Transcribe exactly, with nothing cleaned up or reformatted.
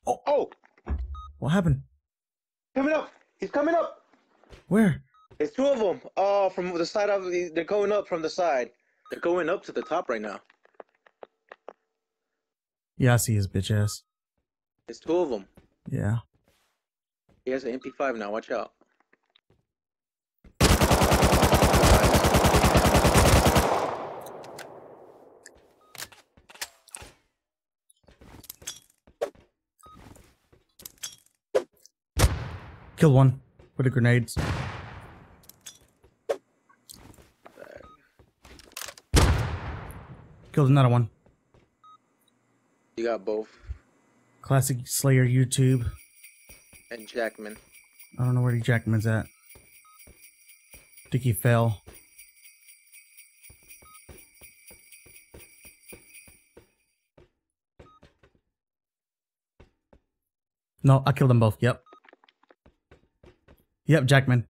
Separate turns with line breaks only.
Oh,
Oh,
what happened?
coming up. He's coming up.
Where?
It's two of them. Oh, from the side of the, they're going up from the side. They're going up to the top right now.
Yeah, I see his bitch ass.
It's two of them.
Yeah.
He has an M P five now. Watch out.
Killed one with the grenades. Killed another one.
You got both.
Classic Slayer YouTube.
And Jackman.
I don't know where the Jackman's at. I think he fell. No, I killed them both. Yep. Yep, Jackman.